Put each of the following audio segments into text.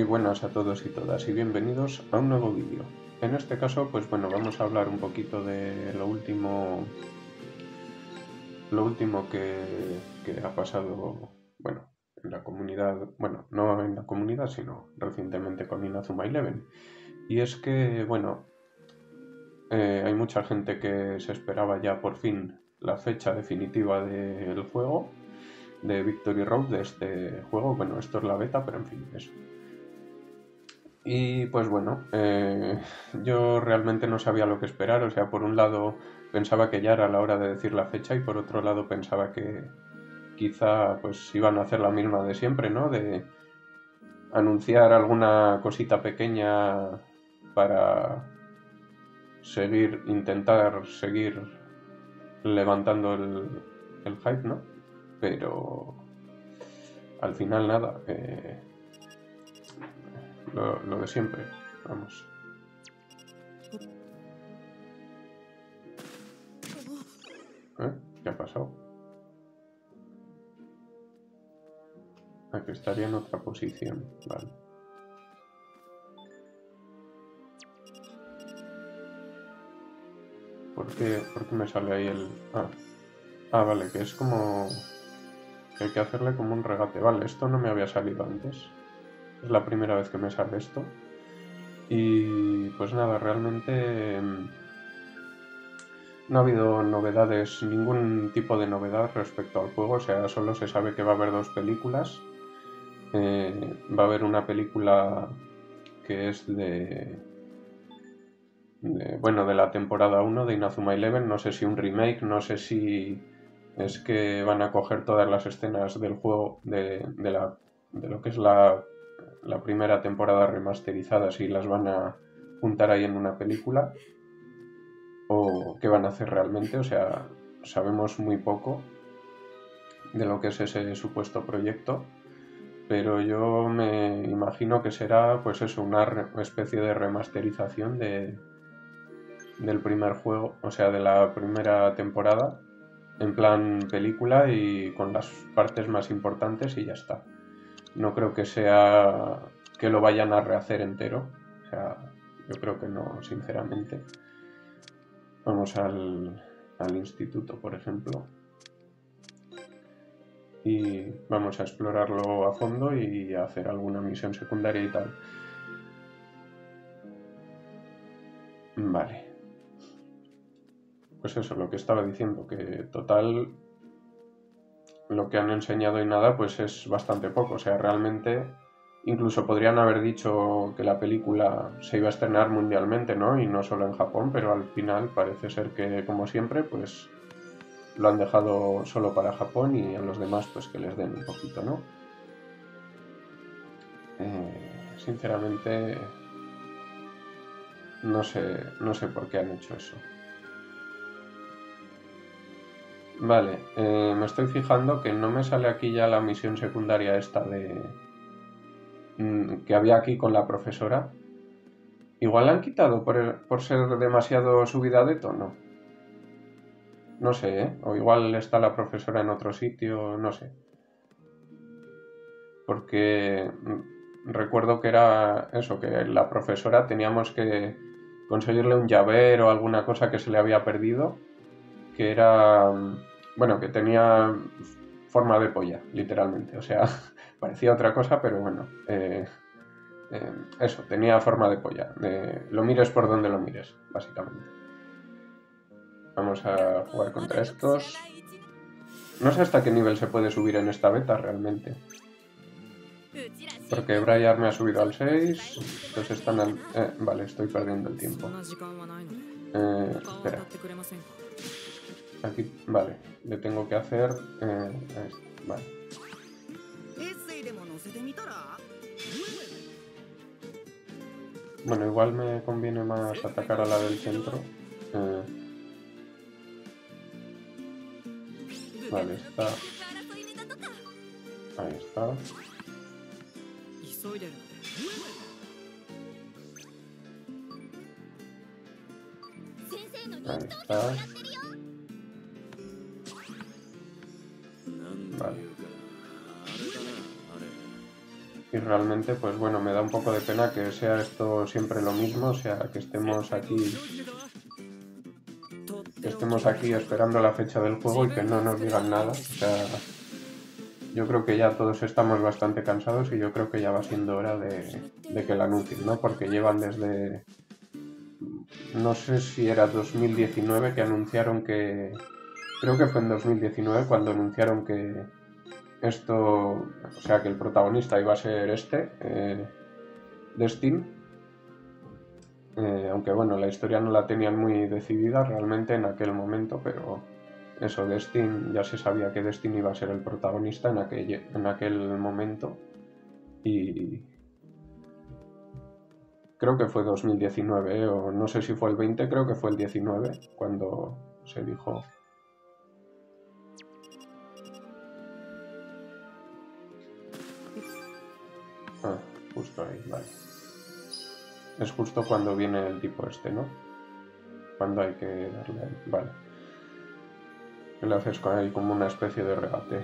buenas a todos y todas y bienvenidos a un nuevo vídeo. En este caso, pues bueno, vamos a hablar un poquito de lo último que ha pasado, bueno, en la comunidad, bueno, no en la comunidad, sino recientemente con Inazuma Eleven. Y es que, bueno, hay mucha gente que se esperaba ya por fin la fecha definitiva del juego, de Victory Road, de este juego. Bueno, esto es la beta, pero en fin, eso. Y pues bueno, yo realmente no sabía lo que esperar, o sea, por un lado pensaba que ya era la hora de decir la fecha y por otro lado pensaba que quizá pues iban a hacer la misma de siempre, ¿no? De anunciar alguna cosita pequeña para intentar seguir levantando el hype, ¿no? Pero al final nada, lo de siempre, vamos. ¿Qué ha pasado? Que estaría en otra posición, vale. ¿Por qué me sale ahí el...? Vale, que es como... que hay que hacerle como un regate. Vale, esto no me había salido antes. Es la primera vez que me sale esto. Y pues nada, realmente no ha habido novedades, ningún tipo de novedad respecto al juego. O sea, solo se sabe que va a haber 2 películas. Va a haber una película que es de la temporada 1 de Inazuma Eleven. No sé si un remake, no sé si es que van a coger todas las escenas del juego de lo que es la primera temporada remasterizadas y las van a juntar ahí en una película, o qué van a hacer realmente. O sea, sabemos muy poco de lo que es ese supuesto proyecto, pero yo me imagino que será pues eso, una especie de remasterización del primer juego, o sea, de la primera temporada, en plan película y con las partes más importantes y ya está. No creo que sea que lo vayan a rehacer entero, o sea, yo creo que no, sinceramente. Vamos al instituto, por ejemplo, y vamos a explorarlo a fondo y a hacer alguna misión secundaria y tal. Vale. Pues eso, lo que estaba diciendo, que total lo que han enseñado y nada, pues es bastante poco. O sea, realmente incluso podrían haber dicho que la película se iba a estrenar mundialmente, ¿no? Y no solo en Japón, pero al final parece ser que, como siempre, pues lo han dejado solo para Japón y a los demás pues que les den un poquito, ¿no? Sinceramente no sé por qué han hecho eso. Vale, me estoy fijando que no me sale aquí ya la misión secundaria esta que había aquí con la profesora. Igual la han quitado por ser demasiado subida de tono. No sé, ¿eh? O igual está la profesora en otro sitio, no sé. Porque recuerdo que era eso, que la profesora teníamos que conseguirle un llavero o alguna cosa que se le había perdido, que era, bueno, que tenía forma de polla, literalmente. O sea, parecía otra cosa, pero bueno, eso, tenía forma de polla. Lo mires por donde lo mires, básicamente. Vamos a jugar contra estos. No sé hasta qué nivel se puede subir en esta beta realmente. Porque Briar me ha subido al 6. Entonces están al... vale, estoy perdiendo el tiempo. Espera. Aquí, vale. Le tengo que hacer... vale. Bueno, igual me conviene más atacar a la del centro. Vale, está... Ahí está. Ahí está. Vale. Y realmente, pues bueno, me da un poco de pena que sea esto siempre lo mismo, o sea, que estemos aquí esperando la fecha del juego y que no nos digan nada. O sea, yo creo que ya todos estamos bastante cansados y yo creo que ya va siendo hora de que lo anuncien, ¿no? Porque llevan desde, no sé si era 2019 que anunciaron que, creo que fue en 2019 cuando anunciaron que esto, o sea, que el protagonista iba a ser Destin. Aunque bueno, la historia no la tenían muy decidida realmente en aquel momento, pero eso, Destin, ya se sabía que Destin iba a ser el protagonista en aquel momento. Y creo que fue 2019, o no sé si fue el 20, creo que fue el 19, cuando se dijo. Ah, justo ahí, vale. Es justo cuando viene el tipo este, ¿no? Cuando hay que darle ahí, vale. Que le haces con ahí como una especie de regate.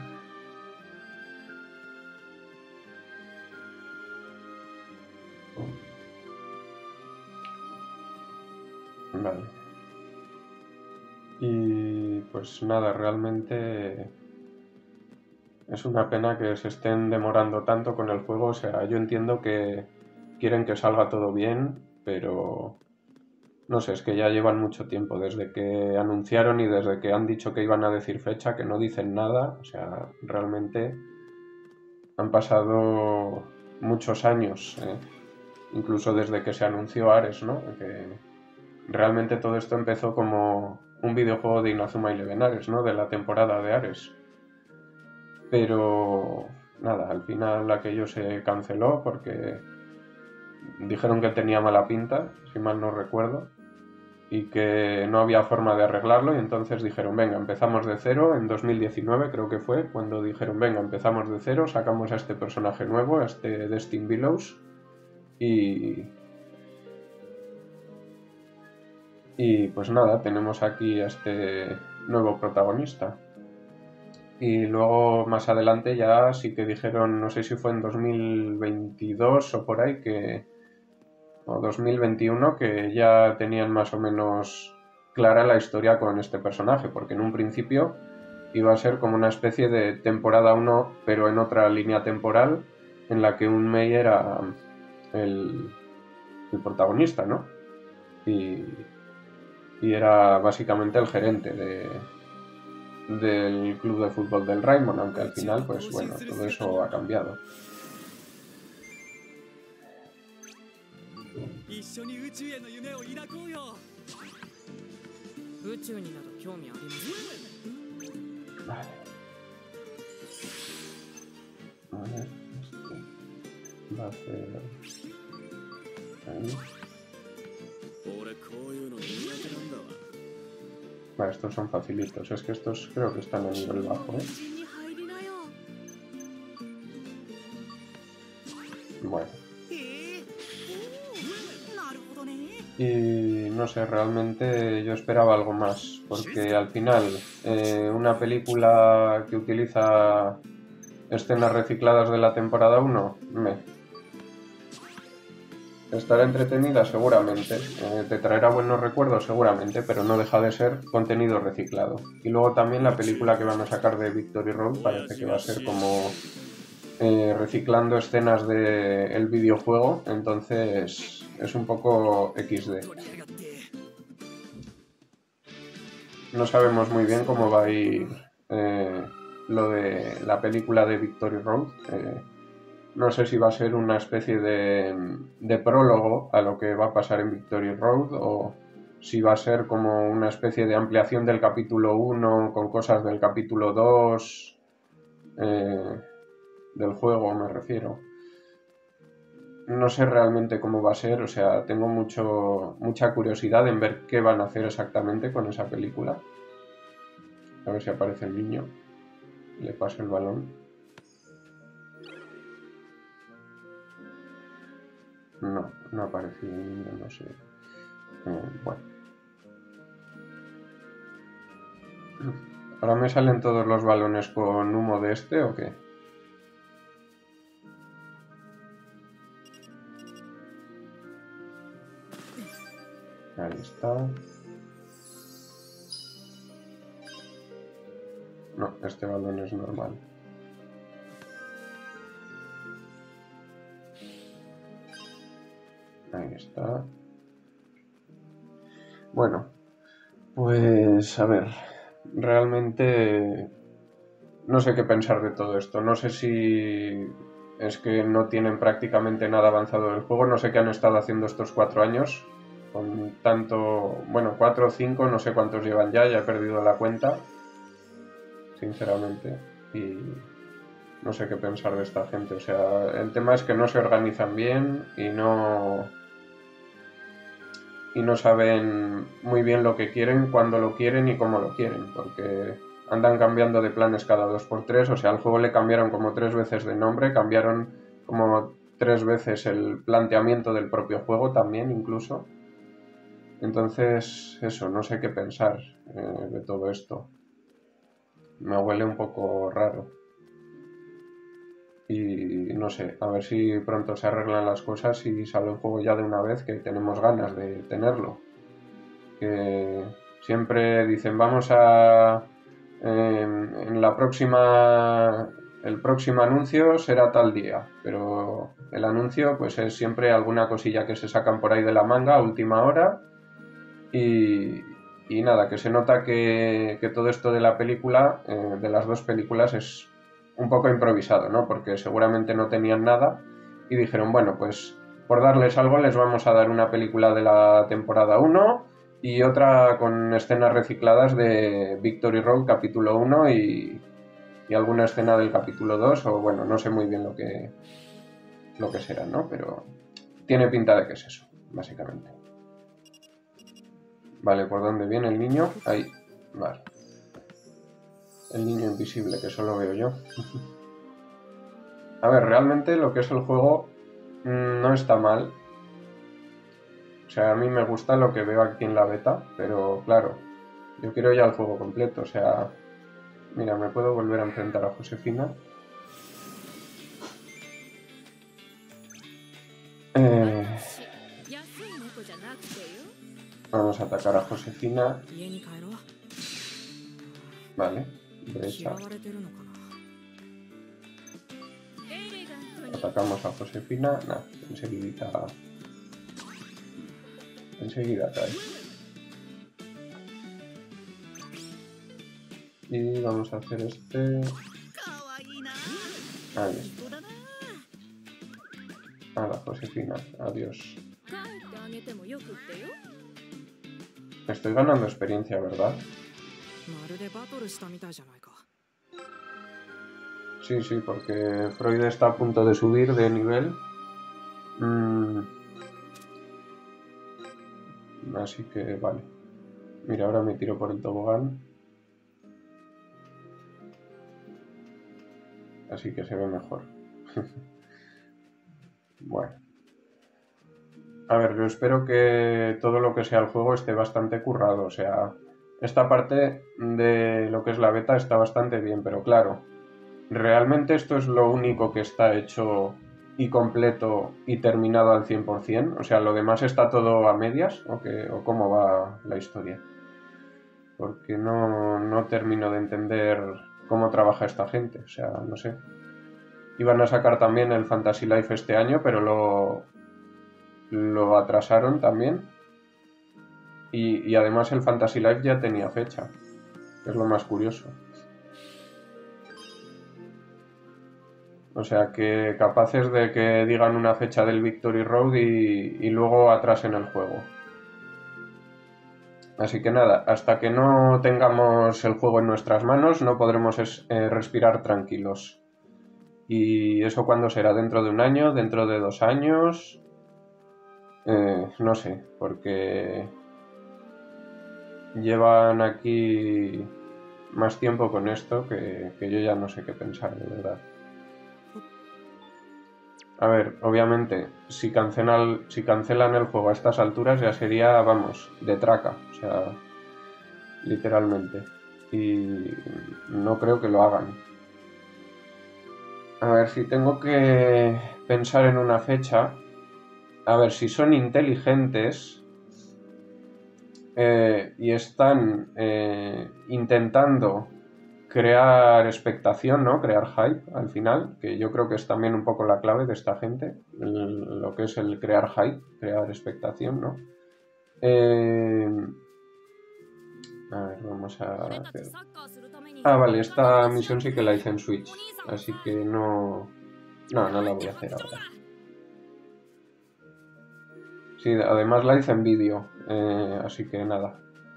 Vale. Y pues nada, realmente es una pena que se estén demorando tanto con el juego. O sea, yo entiendo que quieren que salga todo bien, pero no sé, es que ya llevan mucho tiempo desde que anunciaron y desde que han dicho que iban a decir fecha, que no dicen nada. O sea, realmente han pasado muchos años, incluso desde que se anunció Ares, ¿no? Que realmente todo esto empezó como un videojuego de Inazuma Eleven Ares, ¿no? De la temporada de Ares. Pero nada, al final aquello se canceló porque dijeron que tenía mala pinta, si mal no recuerdo, y que no había forma de arreglarlo, y entonces dijeron, venga, empezamos de cero, en 2019 creo que fue, cuando dijeron, venga, empezamos de cero, sacamos a este personaje nuevo, a este Destin Billows, y, y pues nada, tenemos aquí a este nuevo protagonista. Y luego más adelante ya sí que dijeron, no sé si fue en 2022 o por ahí, o 2021, que ya tenían más o menos clara la historia con este personaje, porque en un principio iba a ser como una especie de temporada 1, pero en otra línea temporal, en la que un Mei era el, el protagonista, ¿no? Y, y era básicamente el gerente del club de fútbol del Raimon, aunque al final, pues bueno, todo eso ha cambiado. Vale. A ver, va a ser ahí. Vale, estos son facilitos. Es que estos creo que están a nivel bajo, ¿eh? Bueno. Y no sé, realmente yo esperaba algo más, porque al final una película que utiliza escenas recicladas de la temporada 1, estará entretenida seguramente, te traerá buenos recuerdos seguramente, pero no deja de ser contenido reciclado. Y luego también la película que van a sacar de Victory Road parece que va a ser como reciclando escenas del videojuego, entonces es un poco XD. No sabemos muy bien cómo va a ir lo de la película de Victory Road. No sé si va a ser una especie de prólogo a lo que va a pasar en Victory Road o si va a ser como una especie de ampliación del capítulo 1 con cosas del capítulo 2 del juego, me refiero. No sé realmente cómo va a ser, o sea, tengo mucha curiosidad en ver qué van a hacer exactamente con esa película. A ver si aparece el niño. Le paso el balón. No, no aparece el niño, no sé. Bueno. ¿Ahora me salen todos los balones con humo de este o qué? está. No, este balón es normal. Ahí está. Bueno, pues a ver, realmente no sé qué pensar de todo esto. No sé si es que no tienen prácticamente nada avanzado en el juego. No sé qué han estado haciendo estos 4 años. Con tanto, bueno, 4 o 5, no sé cuántos llevan ya he perdido la cuenta, sinceramente. Y no sé qué pensar de esta gente. O sea, el tema es que no se organizan bien y no saben muy bien lo que quieren, cuándo lo quieren y cómo lo quieren, porque andan cambiando de planes cada 2 por 3, o sea, al juego le cambiaron como 3 veces de nombre, cambiaron como 3 veces el planteamiento del propio juego también incluso. Entonces, eso, no sé qué pensar de todo esto. Me huele un poco raro. Y no sé, a ver si pronto se arreglan las cosas y sale el juego ya de una vez, que tenemos ganas de tenerlo. Que siempre dicen vamos a en la próxima el próximo anuncio será tal día, pero el anuncio pues es siempre alguna cosilla que se sacan por ahí de la manga a última hora y nada, que se nota que todo esto de la película, de las 2 películas, es un poco improvisado, ¿no? Porque seguramente no tenían nada y dijeron, bueno, pues por darles algo les vamos a dar una película de la temporada 1 y otra con escenas recicladas de Victory Road capítulo 1 y alguna escena del capítulo 2, o bueno, no sé muy bien lo que será, ¿no? Pero tiene pinta de que es eso, básicamente. Vale, ¿por dónde viene el niño? Ahí, vale. El niño invisible, que solo veo yo. A ver, realmente lo que es el juego no está mal. O sea, a mí me gusta lo que veo aquí en la beta, pero claro, yo quiero ya el juego completo. O sea, mira, me puedo volver a enfrentar a Josefina. Vamos a atacar a Josefina. Vale, derecha. Atacamos a Josefina. Nah, enseguida cae. Y vamos a hacer este. Ahí está. Hala, Josefina, adiós. Estoy ganando experiencia, ¿verdad? Sí, sí, porque Freud está a punto de subir de nivel. Así que vale. Mira, ahora me tiro por el tobogán. Así que se ve mejor. Bueno. A ver, yo espero que todo lo que sea el juego esté bastante currado. O sea, esta parte de lo que es la beta está bastante bien, pero claro, ¿realmente esto es lo único que está hecho y completo y terminado al 100%? O sea, ¿lo demás está todo a medias? ¿O cómo va la historia? Porque no termino de entender cómo trabaja esta gente. O sea, no sé. Iban a sacar también el Fantasy Life este año, pero lo atrasaron también. Y además el Fantasy Life ya tenía fecha. Es lo más curioso. O sea, que capaces de que digan una fecha del Victory Road y luego atrasen el juego. Así que nada, hasta que no tengamos el juego en nuestras manos no podremos respirar tranquilos. ¿Y eso cuándo será? ¿Dentro de 1 año? ¿Dentro de 2 años? No sé, porque llevan aquí más tiempo con esto que yo ya no sé qué pensar, de verdad. A ver, obviamente, si cancelan el juego a estas alturas ya sería, vamos, de traca, o sea, literalmente. Y no creo que lo hagan. A ver, si tengo que pensar en una fecha, a ver, si son inteligentes, y están intentando crear expectación, ¿no? Crear hype al final, que yo creo que es también un poco la clave de esta gente, lo que es el crear hype, crear expectación, ¿no? A ver, vamos a hacer... Ah, vale, esta misión sí que la hice en Switch, así que no la voy a hacer ahora. Sí, además la hice en vídeo, así que nada.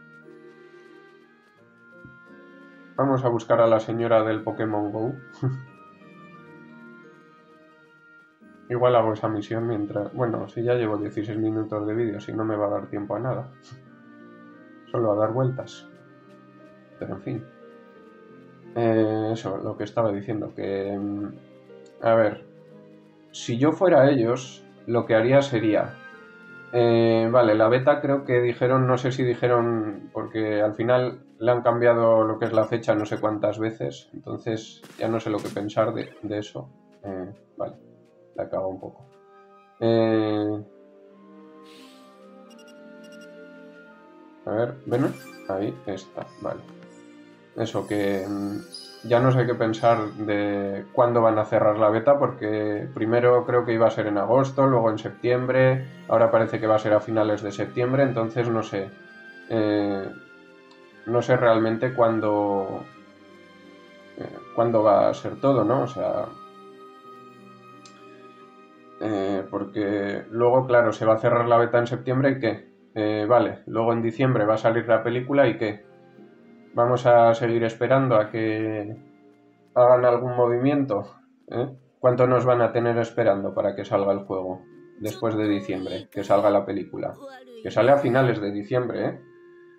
Vamos a buscar a la señora del Pokémon GO. Igual hago esa misión mientras... Bueno, si ya llevo 16 minutos de vídeo, si no me va a dar tiempo a nada. Solo a dar vueltas. Pero en fin. Eso, lo que estaba diciendo, que... A ver, si yo fuera ellos, lo que haría sería... vale, la beta creo que dijeron, no sé si dijeron, porque al final le han cambiado lo que es la fecha no sé cuántas veces, entonces ya no sé lo que pensar de eso. Vale, la cago un poco. A ver, ¿ven? Ahí está, vale. Eso, que ya no sé qué pensar de cuándo van a cerrar la beta, porque primero creo que iba a ser en agosto, luego en septiembre, ahora parece que va a ser a finales de septiembre, entonces no sé. No sé realmente cuándo va a ser todo, ¿no? O sea, porque luego, claro, se va a cerrar la beta en septiembre y ¿qué? Vale, luego en diciembre va a salir la película y ¿qué? Vamos a seguir esperando a que hagan algún movimiento. ¿Eh? ¿Cuánto nos van a tener esperando para que salga el juego después de diciembre? Que salga la película. Que sale a finales de diciembre, ¿eh?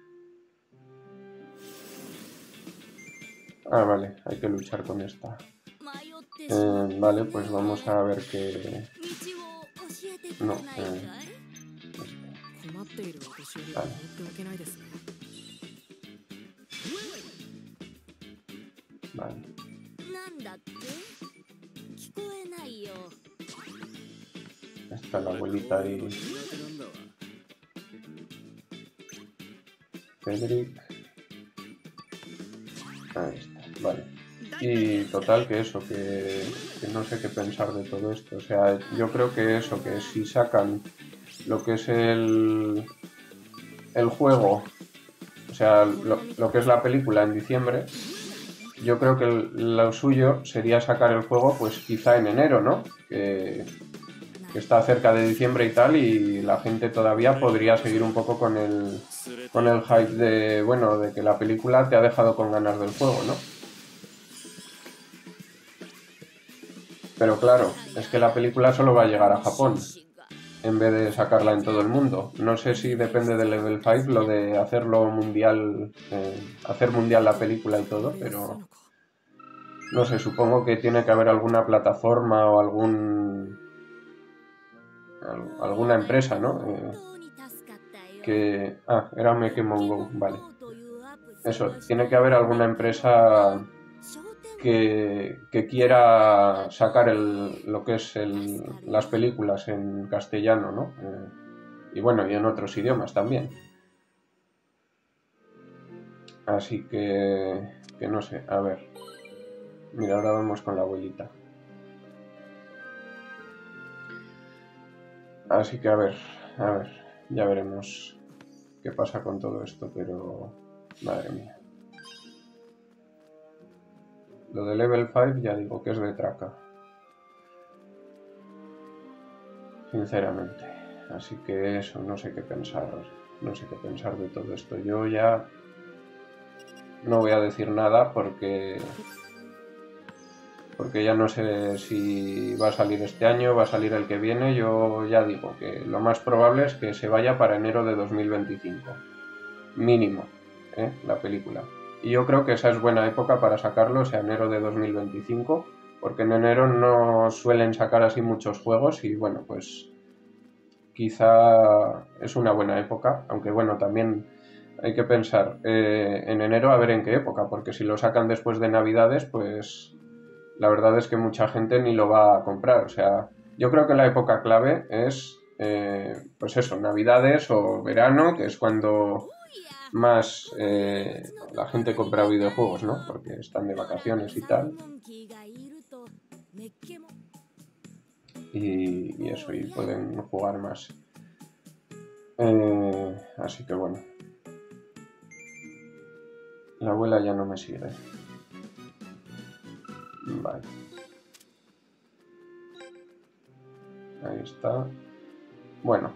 Ah, vale, hay que luchar con esta. Vale, pues vamos a ver qué... No, vale. Vale. Está la abuelita ahí. Cedric. Ahí está, vale. Y total que eso, que no sé qué pensar de todo esto. O sea, yo creo que eso, que si sacan lo que es el juego, o sea, lo que es la película en diciembre, yo creo que lo suyo sería sacar el juego pues quizá en enero, ¿no? Que está cerca de diciembre y tal, y la gente todavía podría seguir un poco con el hype de, bueno, de que la película te ha dejado con ganas del juego, ¿no? Pero claro, es que la película solo va a llegar a Japón, en vez de sacarla en todo el mundo. No sé si depende del Level 5 lo de hacerlo mundial, hacer mundial la película y todo, pero no sé, supongo que tiene que haber alguna plataforma o alguna empresa, ¿no? Era Pokémon Go, vale. Eso, tiene que haber alguna empresa que quiera sacar lo que es las películas en castellano, ¿no? Y bueno, y en otros idiomas también. Así que no sé, a ver. Mira, ahora vamos con la abuelita. Así que a ver, ya veremos qué pasa con todo esto, pero madre mía. Lo de Level 5 ya digo que es de traca. Sinceramente. Así que eso, no sé qué pensar. No sé qué pensar de todo esto. Yo ya no voy a decir nada porque ya no sé si va a salir este año, va a salir el que viene. Yo ya digo que lo más probable es que se vaya para enero de 2025. Mínimo, la película. Y yo creo que esa es buena época para sacarlo, o sea, enero de 2025, porque en enero no suelen sacar así muchos juegos y bueno, pues quizá es una buena época, aunque bueno, también hay que pensar en enero a ver en qué época, porque si lo sacan después de Navidades, pues la verdad es que mucha gente ni lo va a comprar. O sea, yo creo que la época clave es, pues eso, Navidades o verano, que es cuando más la gente compra videojuegos, ¿no? Porque están de vacaciones y tal. Y eso, y pueden jugar más. Así que bueno. La abuela ya no me sigue. Vale. Ahí está. Bueno,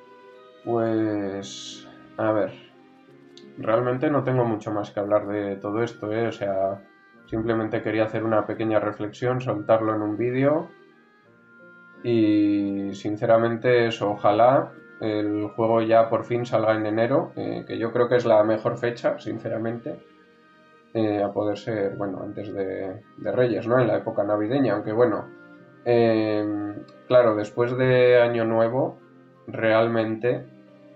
pues a ver. Realmente no tengo mucho más que hablar de todo esto, ¿eh? O sea, simplemente quería hacer una pequeña reflexión, soltarlo en un vídeo y sinceramente eso, ojalá el juego ya por fin salga en enero, que yo creo que es la mejor fecha, sinceramente, a poder ser, bueno, antes de Reyes, ¿no? En la época navideña, aunque bueno, claro, después de Año Nuevo, realmente,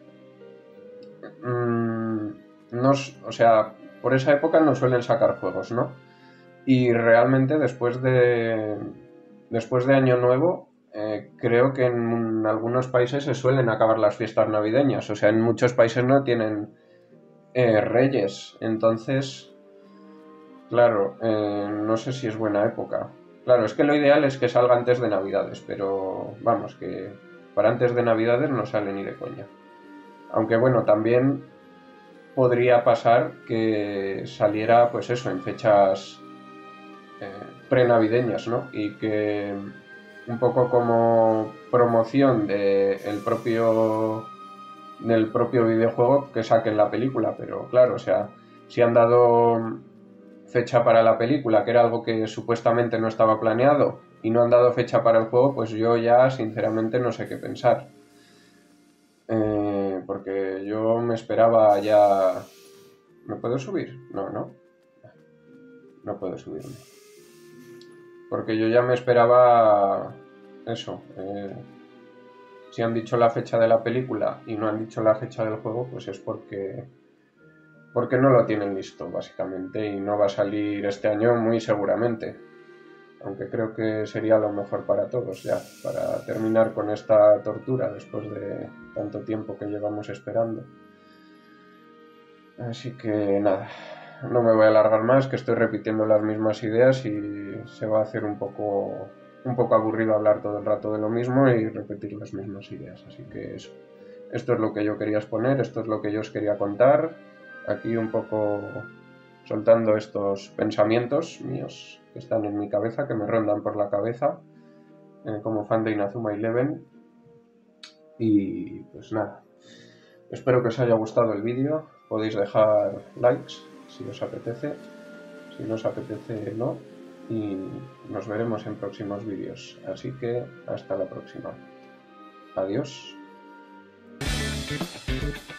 no, o sea, por esa época no suelen sacar juegos, ¿no? Y realmente después de Año Nuevo, creo que en algunos países se suelen acabar las fiestas navideñas. O sea, en muchos países no tienen Reyes. Entonces, claro, no sé si es buena época. Claro, es que lo ideal es que salga antes de Navidades, pero vamos, que para antes de Navidades no sale ni de coña. Aunque bueno, también podría pasar que saliera, pues eso, en fechas prenavideñas, ¿no? Y que un poco como promoción del propio videojuego que saquen la película, pero claro, o sea, si han dado fecha para la película, que era algo que supuestamente no estaba planeado, y no han dado fecha para el juego, pues yo ya sinceramente no sé qué pensar. Porque yo me esperaba ya... ¿Me puedo subir? No, no. No puedo subirme. Porque yo ya me esperaba eso. Si han dicho la fecha de la película y no han dicho la fecha del juego, pues es porque no lo tienen listo, básicamente, y no va a salir este año muy seguramente. Aunque creo que sería lo mejor para todos ya, para terminar con esta tortura después de tanto tiempo que llevamos esperando. Así que nada, no me voy a alargar más, que estoy repitiendo las mismas ideas y se va a hacer un poco aburrido hablar todo el rato de lo mismo y repetir las mismas ideas. Así que eso. Esto es lo que yo quería exponer, esto es lo que yo os quería contar. Aquí un poco soltando estos pensamientos míos que están en mi cabeza, que me rondan por la cabeza, como fan de Inazuma Eleven. Y pues nada, espero que os haya gustado el vídeo. Podéis dejar likes si os apetece, si no os apetece no. Y nos veremos en próximos vídeos. Así que hasta la próxima. Adiós.